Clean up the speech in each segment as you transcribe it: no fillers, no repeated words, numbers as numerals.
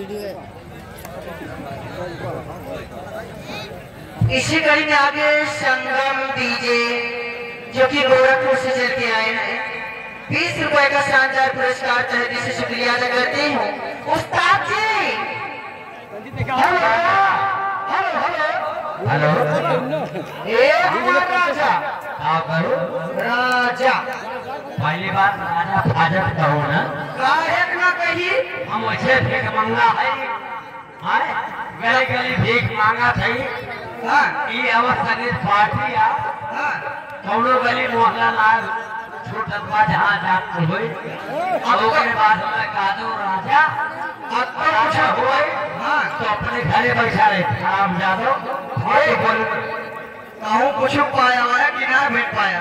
इसी कड़ी में आगे संगम डीजे जो कि गोरखपुर से चल के आए हैं, 20 रुपए का शानदार पुरस्कार तहदी से शुक्रिया अदा करती हूँ। उस्ताद जी हेलो हेलो राजा राजा पहली बार राजा फाजत कहो ना काहे ना कही हम वैसे भीख मांगा है गली गली भीख मांगा थी। ये अवस्था पार्टी कौनो गली मोहल्ला लाल छूटत बा जहाँ जात हुई और बाद में कादो राजा कुछ हुए तो अपने घरे बैठा रहे राम जादव कहूँ कुछ पाया हुआ कि ना भेट पाया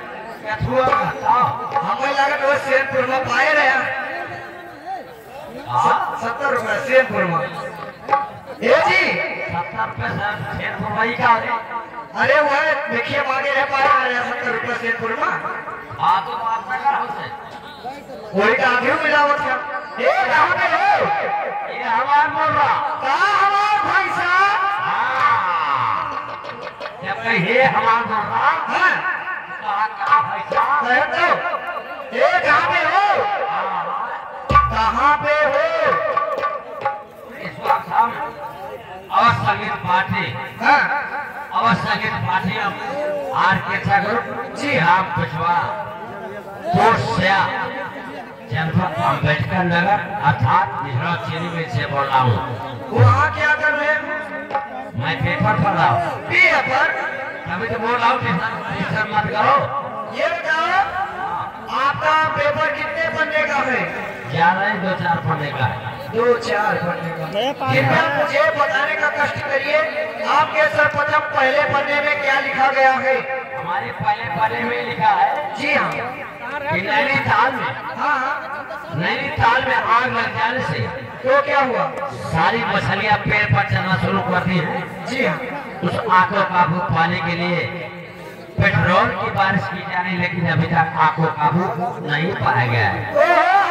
हमें लगा तो सेनपुर में पाए रहे 70 रुपए सेनपुर में ये जी 70 रुपए सेनपुर वही का अरे वह देखिए मांगे रह पाया रहे 70 रुपए सेनपुर में तो बात ना कर कोई का आगे मिलावट है ये कहाँ पे हो ये हमार बोल रहा कहाँ हमार भाई साहब जब कहिए हमार बोल रहा हाँ कहाँ भाई साहब ये कहाँ पे हो कहाँ पे हो इस वक्त हम अवस्थ संगीत पार्टी हाँ अवस्थ संगीत पार्टी आर्केस्ट्रा ग्रुप जी राम कुशवाहा तोरसिया जनपद अम्बेडकर नगर अर्थात निहरा चीनी में से बोल रहा हूँ। वहाँ क्या कर रहे हैं मैं पेपर पढ़ रहा हूँ पेपर तभी तो बोल रहा हूँ टीचर मत करो। ये बताओ आपका पेपर कितने पन्ने का है 11 2-4 पढ़ने का है 2-4 पन्ने का कृपया मुझे बताने का कष्ट करिए आपके सर्वप्रथम पहले पन्ने में क्या लिखा गया है। हमारे पहले पन्ने में लिखा है जी हाँ नैनीताल में नैनीताल में आग लग जाने से तो क्या हुआ सारी मछलियां पेड़ पर चलना शुरू कर दी है। जी हाँ उस आग को काबू पाने के लिए पेट्रोल की बारिश की जा रही लेकिन अभी तक आग को काबू नहीं पाया गया है।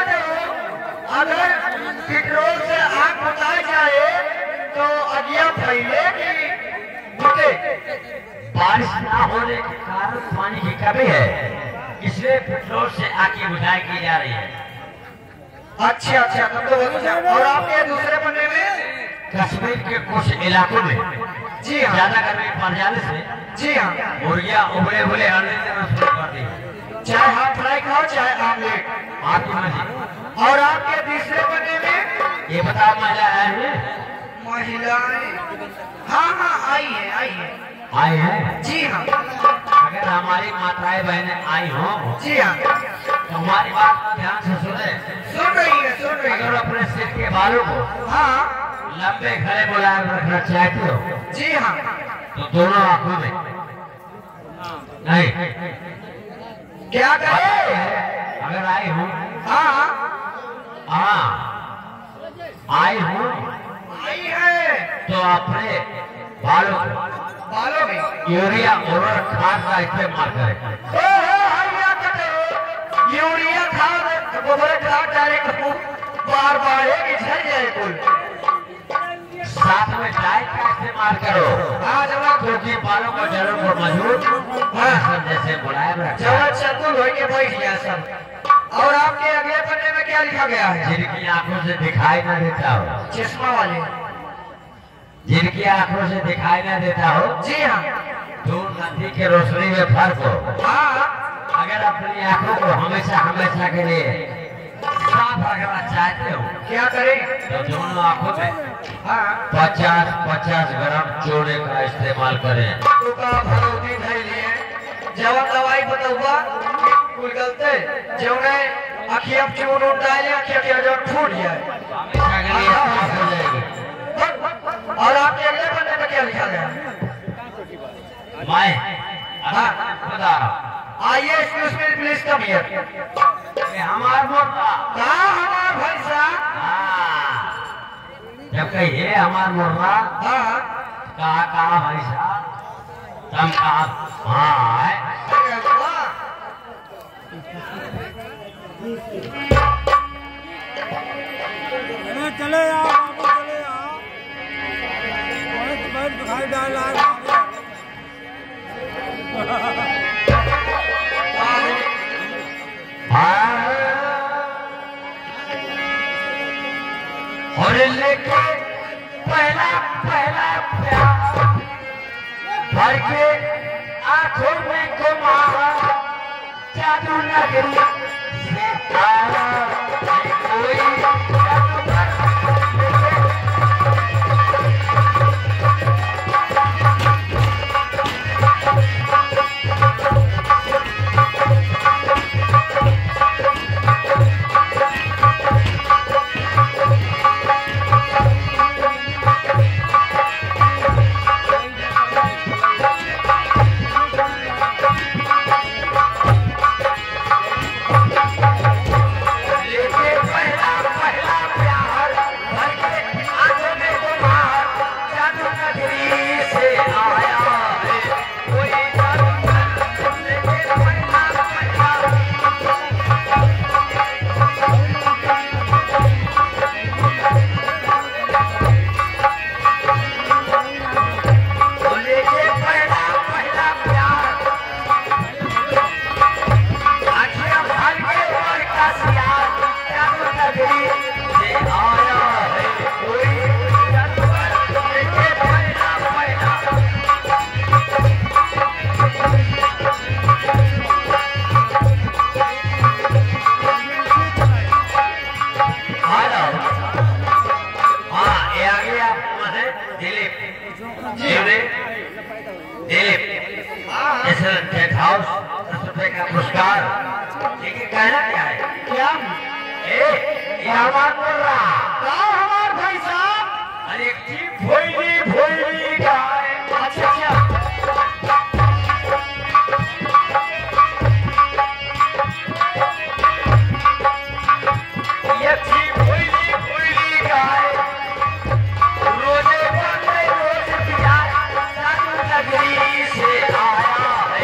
अगर पेट्रोल से आग बुझाई जाए तो अगिया फैलेगी बुझे बारिश न होने के कारण पानी की कमी है इसलिए पेट्रोल से आग की बुझाई की जा रही है। अच्छा तब तो बहुत अच्छा। और आपके दूसरे पन्ने में कश्मीर के कुछ इलाकों में जी हाँ ज्यादा गर्मी पड़ जाने से जी हाँ मुर्गियां उबले उबले अंडे देना शुरू कर दी चाहे हाफ फ्राई खाओ चाहे आमलेट आपकी मर्जी। और आपके तीसरे पन्ने में ये बताओ महिला है महिलाएं हाँ आई है जी हाँ। अगर हमारी माताएं बहनें आई हो जी हाँ तो हमारी बात ध्यान से सुन रही है अगर अपने सिर के बालों को हाँ लंबे खड़े बुलाए रखना चाहते हो जी हाँ तो दोनों आंखों में नहीं क्या करे अगर आई हूँ हाँ आई हूँ आई है तो अपने बालों में यूरिया और खाद का इस्तेमाल करें। यूरिया खाद गोबर खाद डायरेक्ट बार झड़ जाए कुल साथ में डाइट का इस्तेमाल करो क्योंकि बालों को जड़ों को मजबूत जैसे बुलाए चतुर हो के बैठ गया सब। और आपके अगले पन्ने में क्या लिखा गया है जिनकी आंखों से दिखाई न देता हो चश्मा वाले जिनकी आंखों से दिखाई न देता हो जी हाँ दूर नदी के रोशनी में फर्क हो। अगर अपनी आंखों को हमेशा के लिए साफ रखना चाहते हो क्या करें तो दोनों आंखों में 50 ग्राम चूने का इस्तेमाल करें। जब दवाई बताऊंगा कुल गलते जो अखिया चून डाले अखिया जो फूट जाए हमेशा के लिए साफ हो जाएगी। और आपके अगले पन्ने में क्या लिखा गया मैं बता आइए excuse me please come here हमार हमार भाई साहब जब कहिए हमार मुर्रा कहा भाई साहब तुम कहा चले और लेके पहला पहला प्यार भर के आंखों में घुमाया जादू नगरी से आया कोई जादूगर पुरस्कार लेकिन कहना क्या है क्या हमार बोल रहा हमार भाई साहब अरे भोईली भोईली गाय अच्छा ये थी भोईली भोईली गाय रोजे बंदे रोज पिया जादू नगरी से आया है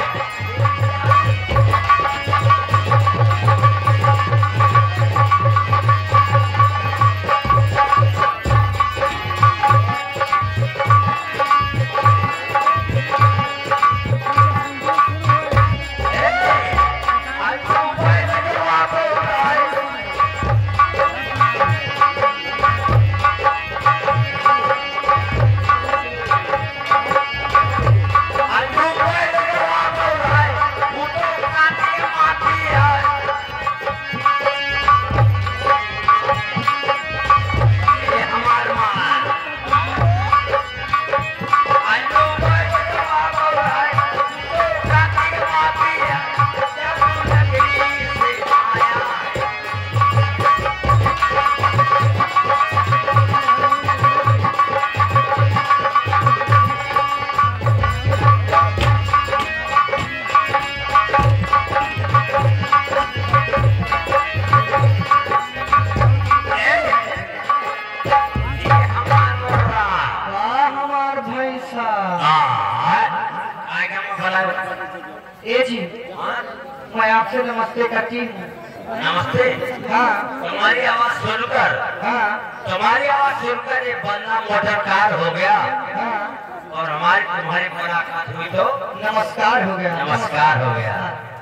मैं आपसे नमस्ते करती हूँ। नमस्ते। हाँ। तुम्हारी आवाज सुनकर तुम्हारी आवाज सुनकर ये बंदा मोटर कार हो गया। हाँ। और हमारी तुम्हारी मुलाकात हुई तो नमस्कार हो गया। नमस्कार हो गया।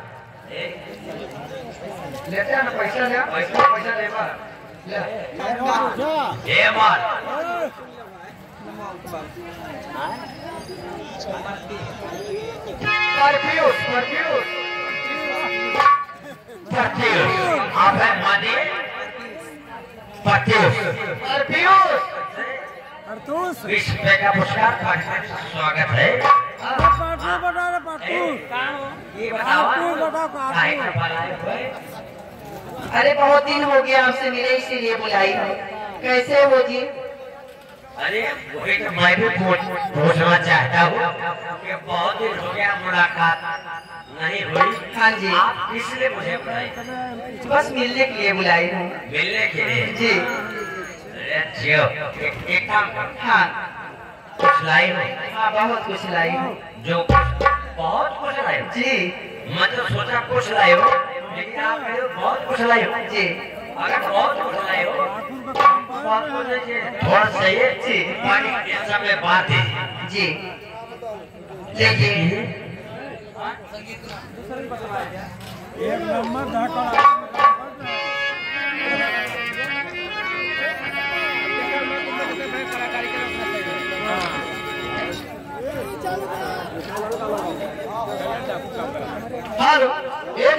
लेते हैं ना पैसा ले पैसा ले ये मार परफ्यूज परफ्यूज परफ्यूज आप है मानी परफ्यूज परफ्यूज 20 रुपए का पुरस्कार स्वागत है। ये बताओ अरे बहुत दिन हो गया आपसे मिले इसीलिए बुलाई है। कैसे हो जी? अरे वही तो मैं भी पूछना चाहता हूँ कि बहुत दिन हो गया मुलाकात नहीं हुई। हाँ जी। आप इसलिए मुझे बुलाई? बस मिलने के लिए बुलाई हूँ। मिलने के लिए? जी। एक काम कर। हाँ कुछ लाई हो? हाँ बहुत कुछ लाई हूँ। जो बहुत कुछ लाई हो? जी। मैं तो सोचा कुछ लाई हो, लेकिन आप कह रहे हो बहुत कुछ लाई हो। जी। अगर बहुत कुछ लाई हो थोड़ा सही है जी। पानी समय बात है जी। लेकिन एक नंबर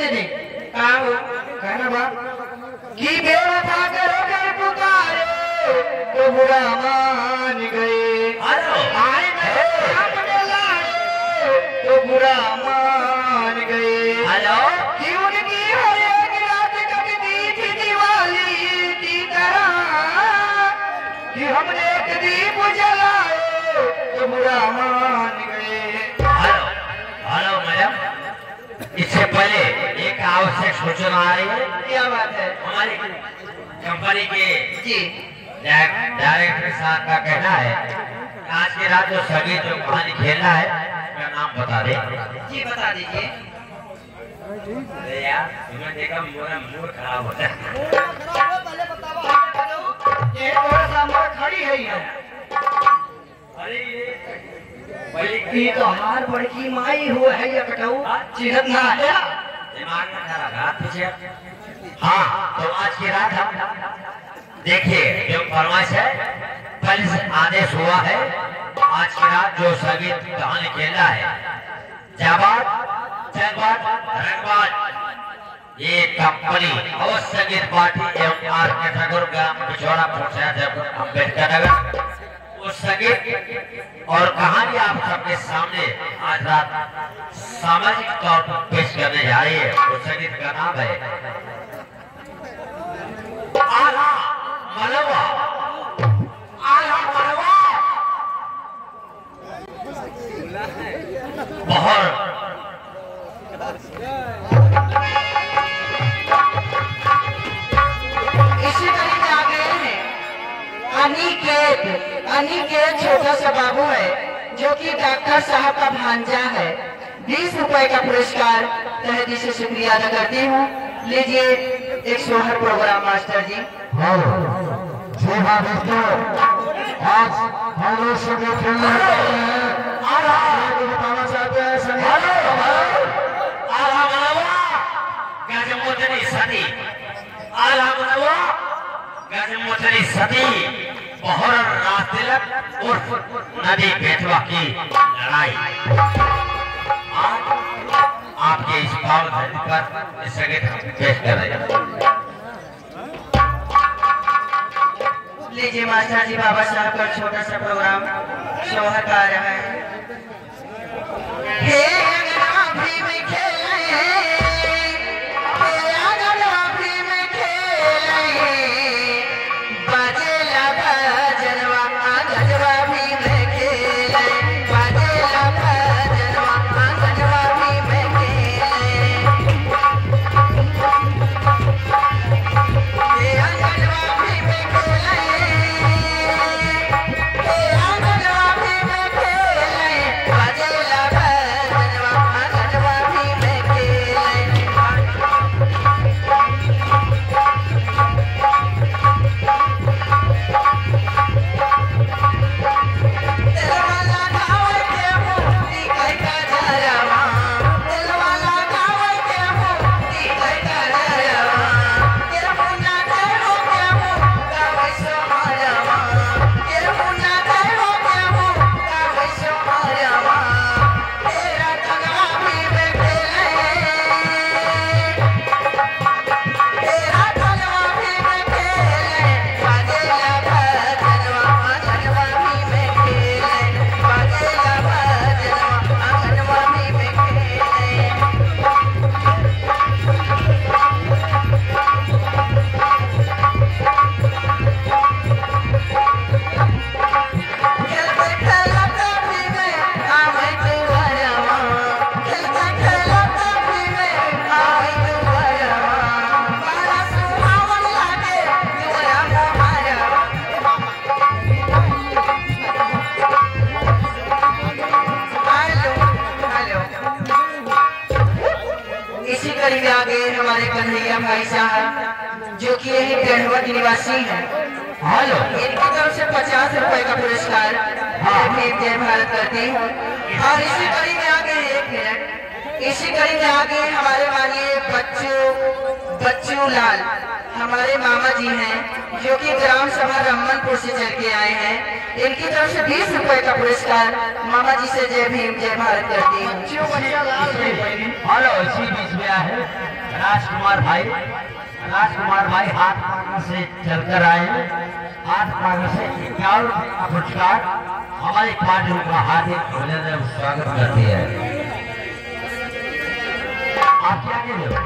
दीदी कहाँ हो कहना बात कि बेवफा करो कर पुकारे तो बुरा मान गए आए अपने लाए तो बुरा मान गए कि उनकी हर एक रात कटती थी दिवाली की तरह कि हमने एक दीप जलाए तो बुरा मान गए। हेलो मैडम, इससे पहले एक आवश्यक सूचना आ रही है। क्या बात है? हमारी कंपनी के जी डायरेक्टर साहब का कहना है आज की रात जो सभी जो कहानी खेलना है उसका नाम बता दे। जी बता दीजिए। अरे यार तुम्हें देखा मेरा मूड खराब होता है। ये थोड़ा सा हमारा खड़ी है यार। अरे ये तो हार बड़की माई हो है ये कटाऊ चिन्हत ना है दिमाग में खा रहा तुझे। हाँ तो आज की रात हम देखिए जो फरमाइश है कल से आदेश हुआ है आज की रात जो सभी कहानी खेला है जाबाद जगबाद रंगबाद ये कंपनी और संगीत पार्टी एवं आर के ठाकुर ग्राम पिछोड़ा पंचायत अम्बेडकर नगर उस संगीत और कहानी आप सबके सामने आज रात सामाजिक तौर पर पेश करने जा रही है। उस संगीत का नाम है आला मलवा। आला मलवा बहुत इसी तरीके आ गए हैं अनिकेत छोटा सा बाबू है जो कि डॉक्टर साहब का भांजा है। 20 रुपए का पुरस्कार तहे दिल से शुक्रिया अदा करती हूँ। लीजिए एक सोहर प्रोग्राम मास्टर जी। जी हाँ दोस्तों, आज हम लोग सभी खेलने बताना चाहते हैं सदी बहुत रात तिलक उर्फ नदी बेटवा की लड़ाई आज आपके इस पावन धरती पर इस संगीत पेश कर रहे हैं। लीजिए मास्टर जी बाबा साहब का छोटा सा प्रोग्राम सोहर का आ रहा है। हे अंगनाभी में खेले, हे अंगनाभी में खेले, बाजेला भजनवा आंगनवाड़ी में खेले, बाजेला भजनवा आंगनवाड़ी में खेले, हे अंगनवाड़ी में खेले, हे अंगनवाड़ी में खेले, बाजेला भजनवा आंगनवाड़ी में खेले। दिलवाला गावे के मुक्ति कई का जरवा, दिलवाला गावे के मुक्ति कई का जरवा, तेरे मुन्ना दे हो के मुक्ता वैसो मारवा, तेरे मुन्ना दे हो के मुक्ता वैसो मारवा, तेरा अंगनाभी में खेले, तेरा अंगनाभी में खेले, बाजेला भजनवा आंगनवाड़ी में खेले, बाजेला भजनवा आंगनवाड़ी में खेले। खेलते खेलते भी में आवे दुआरवा, खेलते खेलते भी में आवे दुआरवा, बड़ा सुहावन लागे दुआरा मोहरवा। हेलो इसी कड़ी में आ गए हमारे कन्हैया भाई साहब जो कि यही पेड़वा के निवासी हैं। हेलो इनकी तरफ से 50 रुपए का पुरस्कार मैं जय भारत करती हूँ। और इसी कड़ी में आ गए एक मिनट, इसी कड़ी में आ गए हमारे माननीय बच्चू लाल हमारे मामा जी हैं जो कि ग्राम सभा रमनपुर से चल के आए हैं। इनकी तरफ से 20 रुपए का पुरस्कार मामा जी से जय भीम जय भारत करती हूँ। हेलो इसी बीच में है राजकुमार भाई हाथ मांगा से चलकर आए हैं। हाथ मांगा से 51 रुपये का पुरस्कार हमारी पार्टी का हार्दिक अभिनंदन स्वागत करती है। आप क्या कह रहे हो?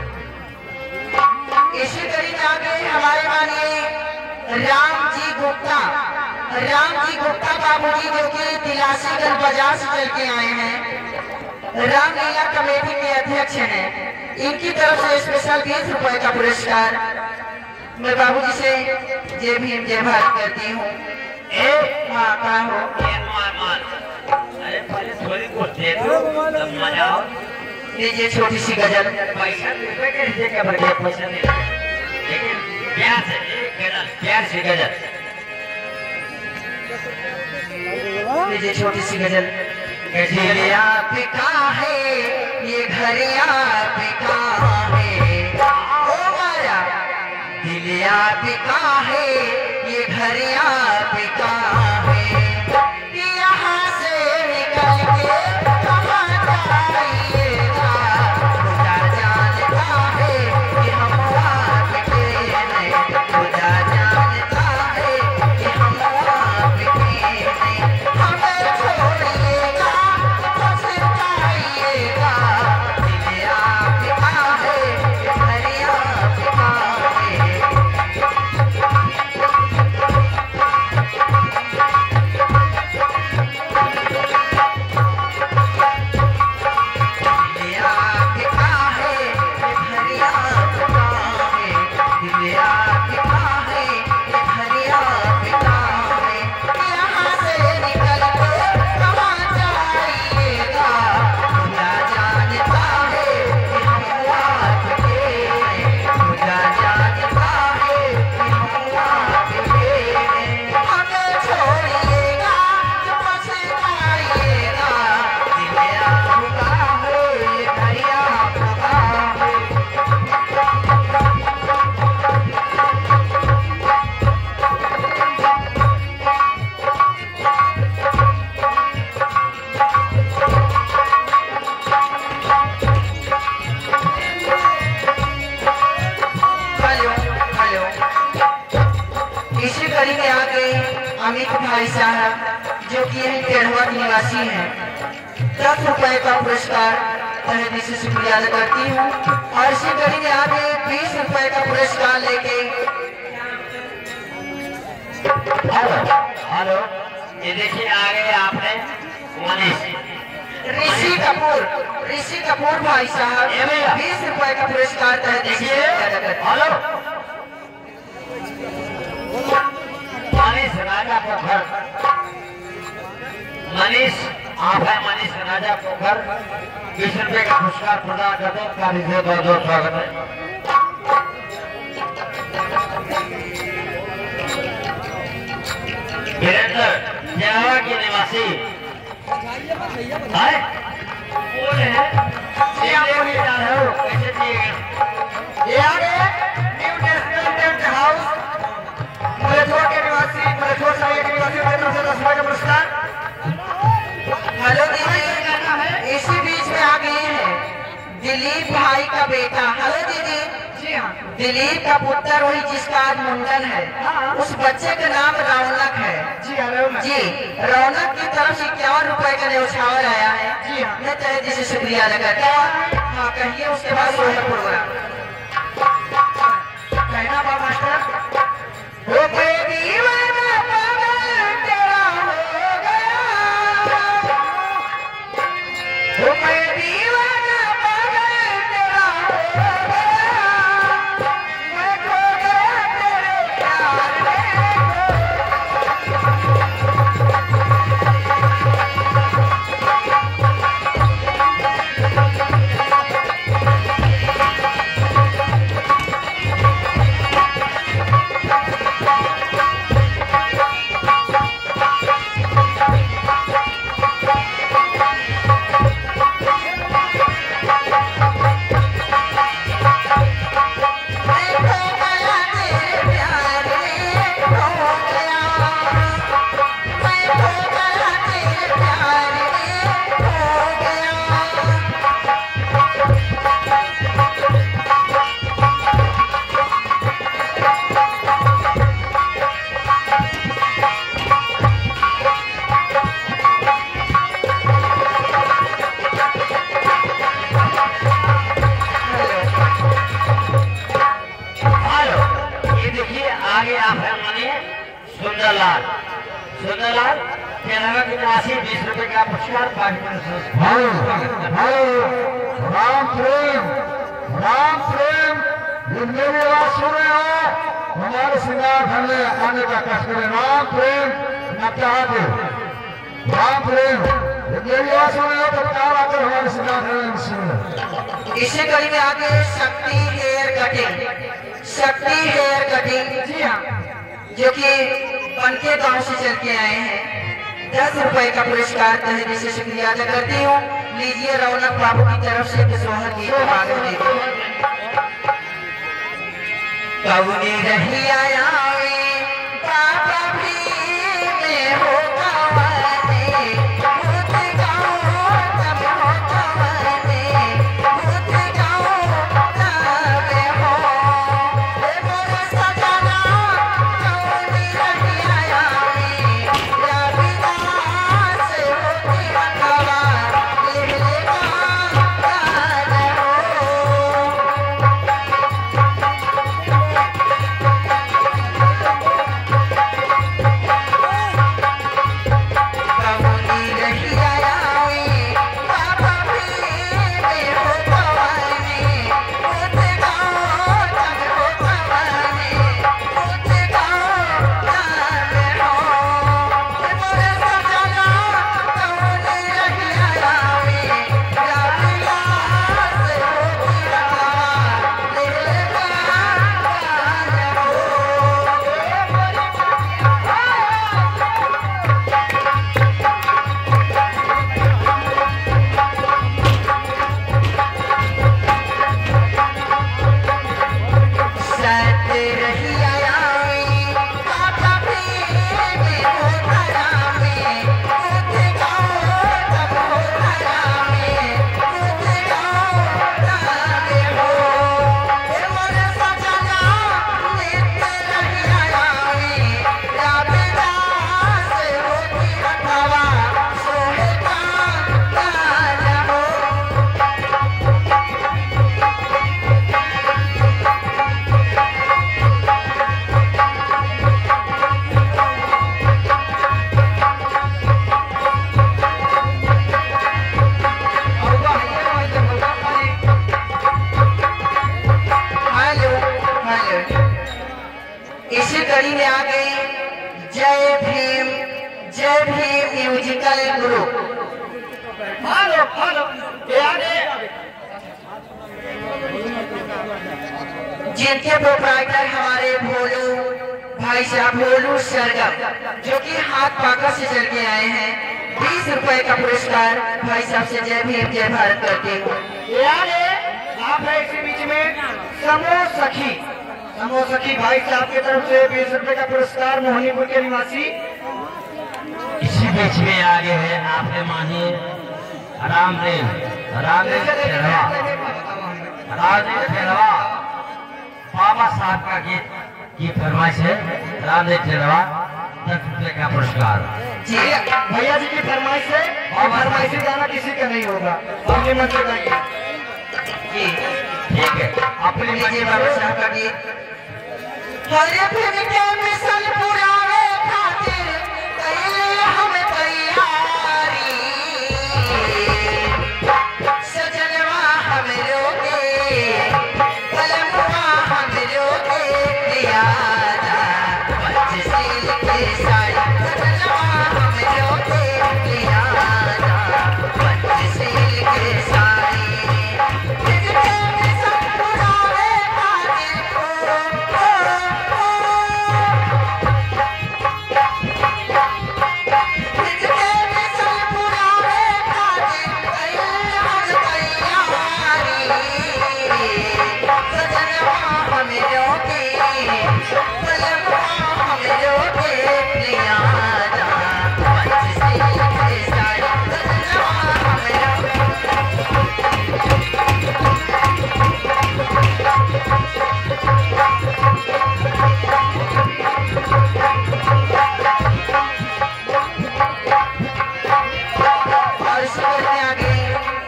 इसी कड़ी में आगे हमारे माननीय राम जी गुप्ता बाबूजी जो कि तिलासीगंज बाजार से चल के आए हैं, रामलीला कमेटी के अध्यक्ष हैं। इनकी तरफ से स्पेशल 20 रुपए का पुरस्कार मैं बाबूजी से जय भीम जय भारत करती हूँ। हाँ कहा हो, अरे पहले थोड़ी कुछ दे दो तब मजा आओ। लीजिए छोटी सी गजल। पैसा रुपए के लिए क्या बढ़िया पैसा दे, लेकिन प्यार से गजल। लीजिए छोटी सी गजल। दिलिया पिका है ये घरिया पिका है, ओ माया दिलिया पिका है ये घरिया पिका है, यहाँ से निकल के कहाँ जाइएगा, खुदा जानता है कि हम आपके नहीं, खुदा जानता है कि हम आपके नहीं, हमें छोड़िएगा पछताइएगा, दिलिया पिका है घरिया पिका है। इसी कड़ी में आगे अमित भाई साहब जो कि यही टेढ़वा के निवासी हैं, 10 रुपए का पुरस्कार तहे दिल से शुक्रिया अदा करती हूँ। और इसी कड़ी में आगे 20 रुपए का पुरस्कार लेके हेलो, ये देखिए आ गए आपने मनीष ऋषि कपूर भाई साहब 20 रुपए का पुरस्कार तहे दिल से शुक्रिया अदा करती हूँ। हेलो मनीष राजा पोखर, मनीष आप है मनीष राजा पोखर, 20 रुपए का पुरस्कार प्रदान करते हैं। कार्य से बहुत स्वागत है। वीरेंद्र जयवा के निवासी है, कौन है? कैसे दिए ये आगे new national tent house Maleshwar के निवासी मलेश्वर साहिब के निवासी मेरे तरफ से 10 रुपए का पुरस्कार। हेलो दीदी, इसी बीच में आ गए हैं दिलीप भाई का बेटा। हेलो दीदी। जी हाँ, दिलीप का पुत्र वही जिसका आज मुंडन है, उस बच्चे का नाम रौनक है। जी जी, रौनक की तरफ से 51 रुपए का न्यौछावर आया है। जी हाँ, मैं तहे दिल से शुक्रिया अदा करता हूँ। हाँ कहिए, उसके बाद सोलह प्रोग्राम कहना बा मास्टर। ओ दीवाना पागल तेरा हो गया, ओ दीवाना पागल तेरा हो गया, मैं खो गया तेरे प्यार में। माननीय सुंदरलाल केरला की राशि 20 रुपए का पुरस्कार राम प्रेम जितने भी आवाज सुन रहे हो हमारे श्रृंगार घर में आने का कष्ट करें। राम प्रेम न चाहते राम प्रेम जितने भी आवाज सुन रहे हो तो कार आकर हमारे श्रृंगार घर में सुन। इसी कड़ी में आगे शक्ति हेयर कटिंग जी हाँ, जो कि बनके गांव से चल के आए हैं। 10 रुपए का पुरस्कार तहे दिल से शुक्रिया अदा करती हूँ। लीजिए रौनक बाबू की तरफ से सोहर की कौनी रही आया बाबा भी में हो इसी कड़ी में आ गई जय भीम म्यूजिकल ग्रुप। जिनके प्रोप्राइटर हमारे भोलू भाई साहब भोलू सरगम, जो कि हाथ पाका से चल के आए हैं। 20 रुपए का पुरस्कार भाई साहब से जय भीम जय भारत करते हुए। आप है इसी बीच में समो सखी भाई साहब की तरफ से 20 रुपए का पुरस्कार मोहनीपुर के निवासी। इसी बीच में आगे है आपके मानिए रामदेव बाबा साहब का गीत की फरमाइश है। रामदेव ठेरवा 10 रुपए का पुरस्कार। जी भैया जी की फरमाइश है और फरमाइशी गाना किसी का नहीं होगा, अपने मन से गाइए। जी ठीक है, अपने लीजिए बाबा साहब का गीत। हरे फिर के मिसल पुरावे खातिर कइले हम तैयारी, सजनवा हमरो के पलमवा हमरो के यादा पंचशील के साड़ी, सजनवा हमरो के यादा पंचशील के साड़ी।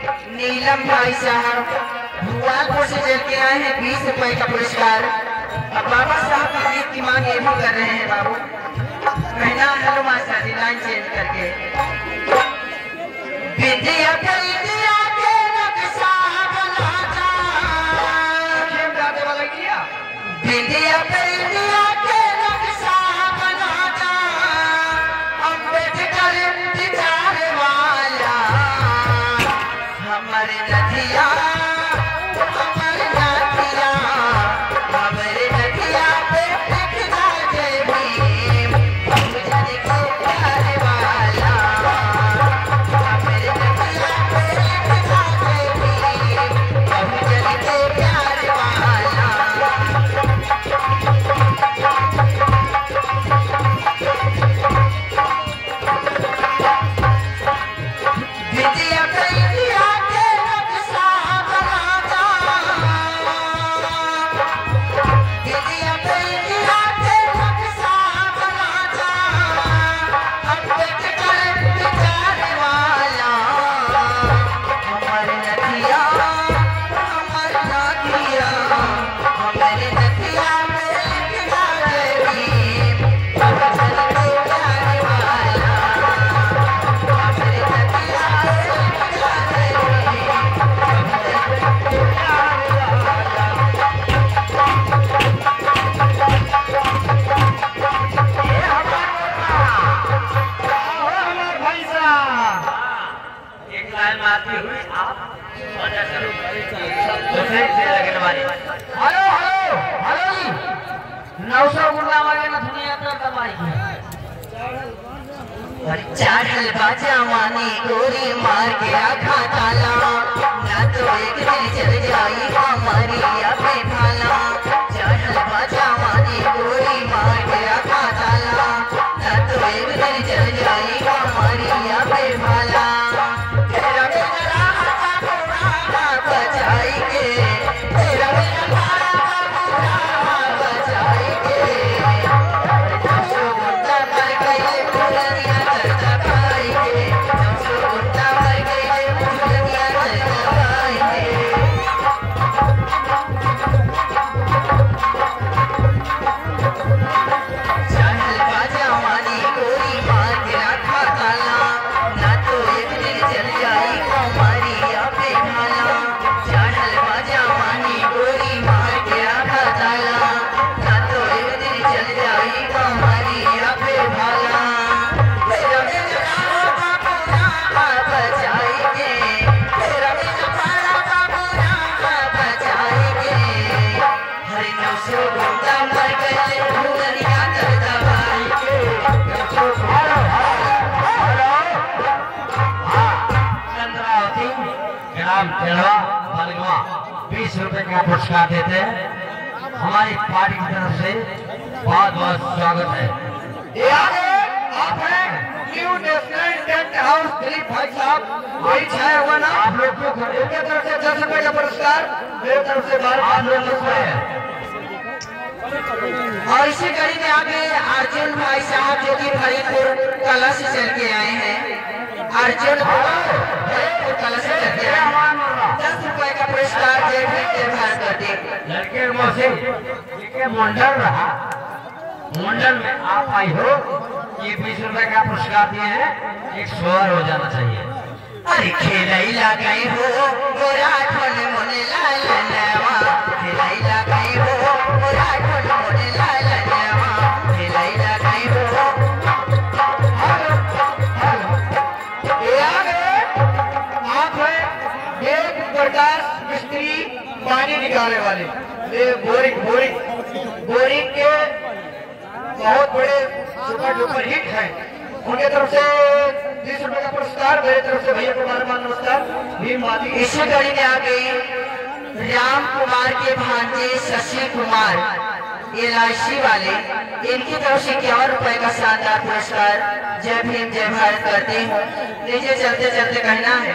नीलम भाई साहब भुआलपुर से चल के आए हैं। 20 रुपए का पुरस्कार अब बाबा साहब की गीत की मांग ये भी कर रहे हैं बाबू। कहना hello master ji line change करके। विद्या विद्या के नक्शा बनाता, खेम गाते वाला किया। विद्या विद्या के नक्शा बनाता, अम्बेडकर विचार वाला हमारे नदिया चढ़ल बाजावानी गोरी मार के आखा ताला, ना तो एक दिन चल जाई कमरिया पे भाला। चढ़ल बाजावानी गोरी मार के आखा ताला, ना तो एक दिन चल जाई कमरिया पे भाला। तेरा मेरा बाबूरा बचाई के, तेरा मेरा बाबूरा बचाई के, बलगवा 20 रुपए का पुरस्कार देते हैं। हमारी पार्टी की तरफ से बहुत बहुत स्वागत है। आप हैं new national tent house Dilip भाई साहब, वही छाया हुआ ना। आप लोग क्यों खड़े? उनके तरफ से 10 रुपए का पुरस्कार, मेरे तरफ से 12 रुपए है। और इसी कड़ी में आगे अर्जुन भाई साहब जो कि फरीदपुर कला से चल के आए हैं। अर्जुन फरीदपुर कला से चल के आए हैं। 10 रुपए का पुरस्कार लड़के के मंडल रहा, मंडल में आप आई हो, ये 20 रुपए का पुरस्कार दिए हैं। एक सोर हो जाना चाहिए। अरे खेलाई लगाई हो गोरा ठोल मोने लाल नवा, खेलाई लगाई हो गोरा ठोल मोने लाल नवा, खेलाई लगाई हो। आप है एक प्रकाश मिस्त्री पानी निकालने वाले, ये बोरिंग के बहुत बड़े सुपर डुपर हिट है। उनके तरफ से 20 रुपए का पुरस्कार, मेरे तरफ से भैया को बार-बार नमस्कार। भीम माती इसी कड़ी में आ गई राम कुमार के भांजे शशि कुमार LIC वाले, इनकी तरफ से 51 रुपए का शानदार पुरस्कार। जय भीम जय भारत करते हूँ। नीचे चलते चलते कहना है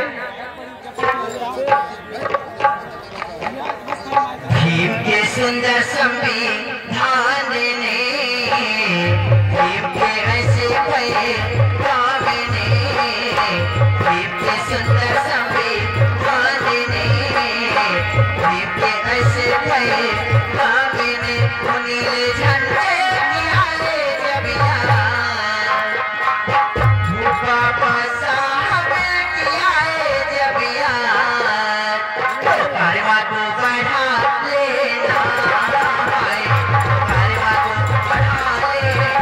भीम के सुंदर संविधान ने, भीम के ऐसे काम ने, भीम के सुंदर संविधान ने, भीम के ऐसे काम ने नीले झंडे निहाले जब यार भूपा पासा हमें किया है जब यार कारवा को बढ़ा लेना भाई कारवा को बढ़ा लेना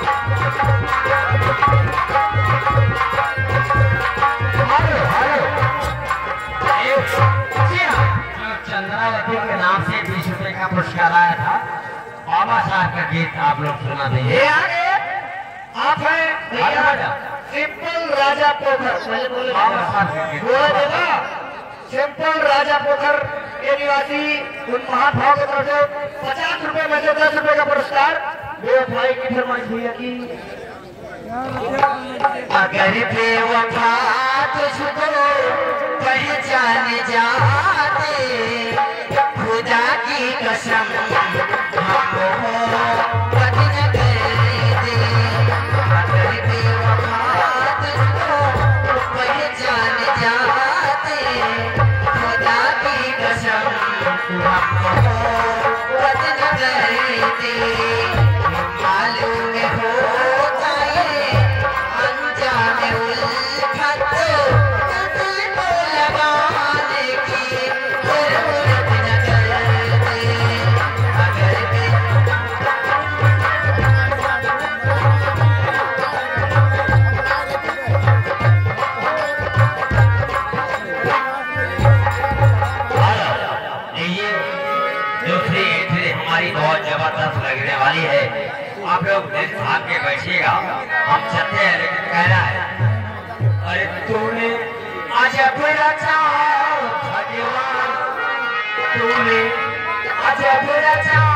चंद्रावती के नाम से 20 रुपए का पुरस्कार आया था। बाबा साहब का गीत आप लोग सुना देंगे। आप हैं भैया सिंपल राजा पोखर बाबा साहब का गीत। सिंपल राजा पोखर के निवासी उन महाभाव की तरफ से 50 रुपए में से 10 रुपए का पुरस्कार भाई की फरमाइश भैया की। अगर बेवफा तुझको पहचान जाते खुदा की कसम हमको कभी न करते अगर बेवफा तुझको पहचान जाते खुदा की कसम हमको कभी न करते मालूम होता है अनजान उल्फत दिल को लगाने की जरूरत न करते अगर ये दूसरी एंट्री हमारी बहुत जबरदस्त लगने वाली है। आप लोग दिल थाम के बैठिएगा। हम चलते हैं लेकिन कह रहा है अरे तूने अजब रचा भगवान तूने अजब रचा